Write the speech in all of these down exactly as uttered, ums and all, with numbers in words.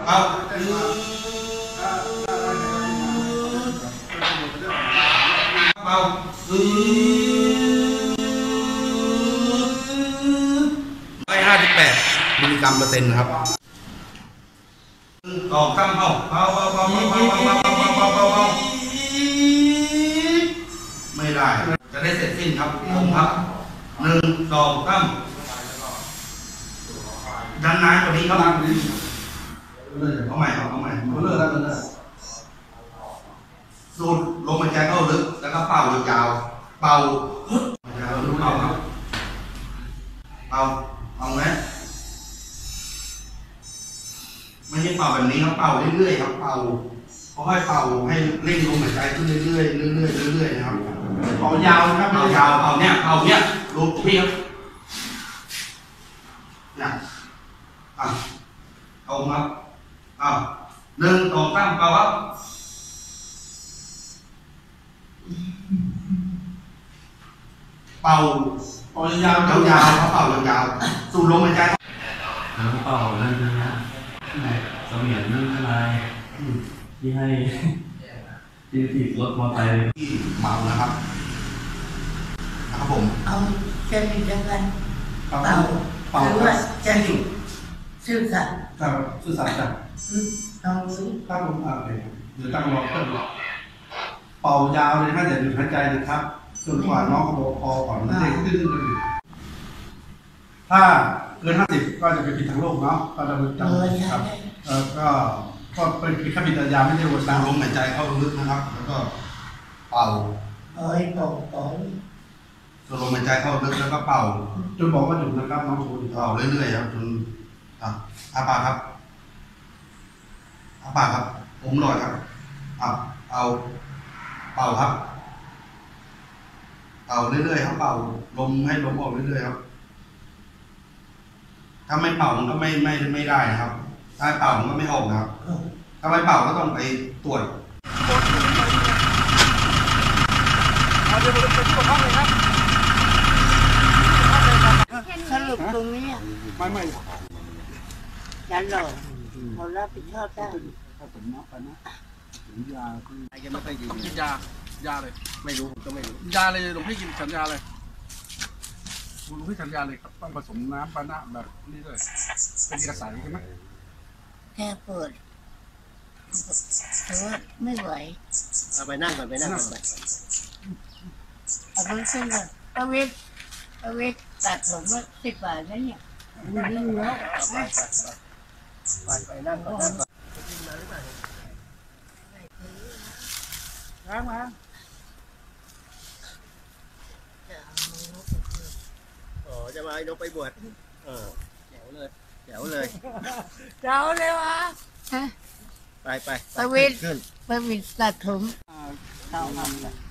เอาเอาร้อยห้าสิบแปดมิลลิกรัมเปอร์เซ็นต์นะครับต่อข้ามเอาเอาเอาเอาเอาเอาเอาเอาเอาเอาไม่ได้จะได้เสร็จสิ้นครับผมครับหนึ่งสองสามดันนานกว่านี้ครับเอาใหม่เอาใหม่เอาเลิกแล้วเลิกสูดลมหายใจเข้าลึกแล้วก็เป่ายาวเป่าเป่าครับเป่าเอาไหมไม่ใช่เป่าแบบนี้ครับเป่าเรื่อยๆครับเป่าเขาให้เป่าให้เร่งลมหายใจขึ้นเรื่อยๆเรื่อยๆเรื่อยๆนะครับเป่ายาวครับเป่ายาวเป่าเนี้ยเป่าเนี้ยลมพี่ครับเนี่ยอ่ะเอาครับอ้าวหนึ่งสองสามเป่าครับเป่าเป่ายาวยาวๆเขาเป่ายาวๆสูดลมหายใจแล้วเป่านั่นนะเสมียนนั่นอะไรที่ให้ที่ถีบรถมอเตอร์ไซค์ที่เมานะครับนะครับผมเอาเช่นเดียวกันเป่าเป่าหรือว่าจะอยู่ซื่อสัตย์ครับซื่อสัตย์จ้ะลองดูครับผมอ่าเดี๋ยวตั้งรอเพิ่มเป่ายาวเลยถ้าอย่าหยุดหายใจนะครับจนกว่าน้องเขาพอก่อนมันจะขึ้นขึ้นถ้าเกินห้าสิบก็จะเป็นผิดทางโลกเนาะก็จะเป็นจำครับแล้วก็ก็เป็นแค่ผิดยาไม่ใช่วัดลมหายใจเข้าลึกนะครับแล้วก็เป่าเอ้ยเป่าเป่าสูดลมหายใจเข้าลึกแล้วก็เป่าจนบอกว่าหยุดนะครับน้องคุณเป่าเรื่อยๆครับจนอ่ะอาปากครับอาปากครับผมลอยครับอ่ะเอาเป่าครับเป่าเรื่อยๆครับเป่าลมให้ลมออกเรื่อยๆครับถ้าไม่เป่ามันก็ไม่ไม่ไม่ได้นะครับถ้าเป่ามันก็ไม่ออกนะครับถ้าไม่เป่าก็ต้องไปตรวจสรุปตรงนี้ไม่ไม่ยันหล่อเขารับผิดชอบได้ถ้าผมนับไปนะถึงยาคือยังไม่ค่อยดีกินยายาเลยไม่รู้ผมก็ไม่รู้ยาเลยหลวงพี่กินฉันยาเลยหลวงพี่ฉันยาเลยครับต้องผสมน้ำปานะแบบนี้เลยเป็นกระสายใช่ไหมแค่ปวดแต่ว่าไม่ไหวเอาไปนั่งก่อนไปนั่งก่อนไปเอาไปขึ้นก่อนประวิตรประวิตรตัดผมว่าสิบบาทนั่นเนี่ยไม่รู้แล้วไปไปไปนั่งก่อนนั่งก่อนล้างมาอ๋อจะมาไอ้นกไปบวชเออแจ๋วเลยแจ๋วเลยเจ้าเลยวะไปไปประวิตรขึ้นประวิตรตัดผมเข้ามา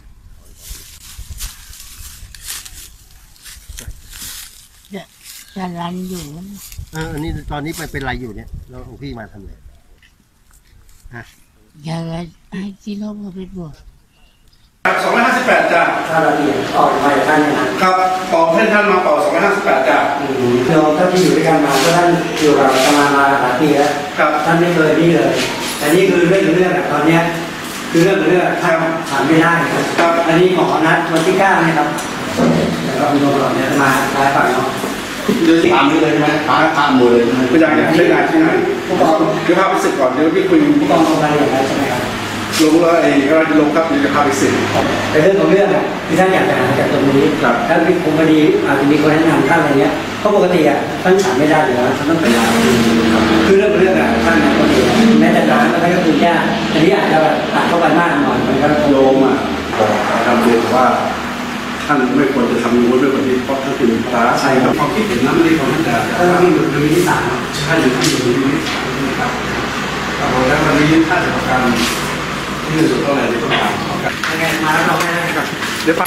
เนี่ยจะรันอยู่เอออันนี้ตอนนี้ไปเป็นไรอยู่เนี่ยแล้วหลวงพี่มาทำไงฮะอย่าไรให้ที่เราไปบวชสองร้อยห้าสิบแปดจ้ะถ้าละเอียดออกไปท่านนะครับปอกให้ท่านมาปอกสองร้อยห้าสิบแปดจ้ะเราถ้าที่อยู่ด้วยกันมาก็ท่านอยู่กับเราประมาณมาหลายปีแล้วครับท่านไม่เคยนี่เลยแต่นี่คือเรื่องเรื่องตอนนี้คือเรื่องเรื่องท่านถามไม่ได้ครับอันนี้หมอนัดวันที่เก้านะครับแล้วก็มีโรงพยาบาลเนี่ยมาท้ายฝั่งเนาะเดินตามนี้เลยใช่ไหมพาพาหมดเลยไม่ได้ไม่ได้ใช่ไหมผู้กองเดี๋ยวพาไปสึกก่อนเดี๋ยวพี่คุยผู้กองลงรายละเอียดแล้วใช่ไหมครับลงแล้วไอ้ก็จะลงครับเดี๋ยวจะพาไปสึกในเรื่องของเรื่องที่ท่านอยากจะหาจากตรงนี้ถ้ามีคงคดีอาจจะมีคนแนะนำท่านอะไรเงี้ยเพราะปกติอ่ะท่านถามไม่ได้อยู่แล้วท่านต้องเป็นคือเรื่องเรื่องอ่ะท่านปกติแม้แต่ร้านก็ไม่ก็คือยากอันนี้อาจจะตัดเข้าไปมากหน่อยมันก็โยมอ่ะบอกทำเรียนว่าท่านไม่ควรจะทำนู้นไม่ควรที่เพราะท่านเป็นพระใช่ครับความคิดเห็นนั้นไม่ได้ของท่านแต่ท่านอยู่ในวิธีสามใช่อยู่ที่อยู่ในวิธีสามนะครับแล้ววันนี้ท่านจะประกันที่สุดเท่าไหร่ในต้องการยังไงมาแล้วเราไม่ได้ครับเดี๋ยวฟัง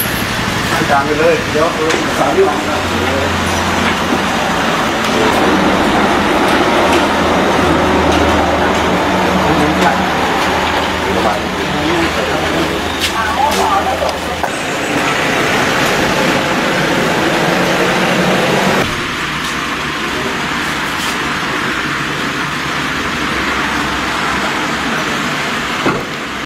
อาจารย์ไปเลยเดี๋ยวสามที่หลัง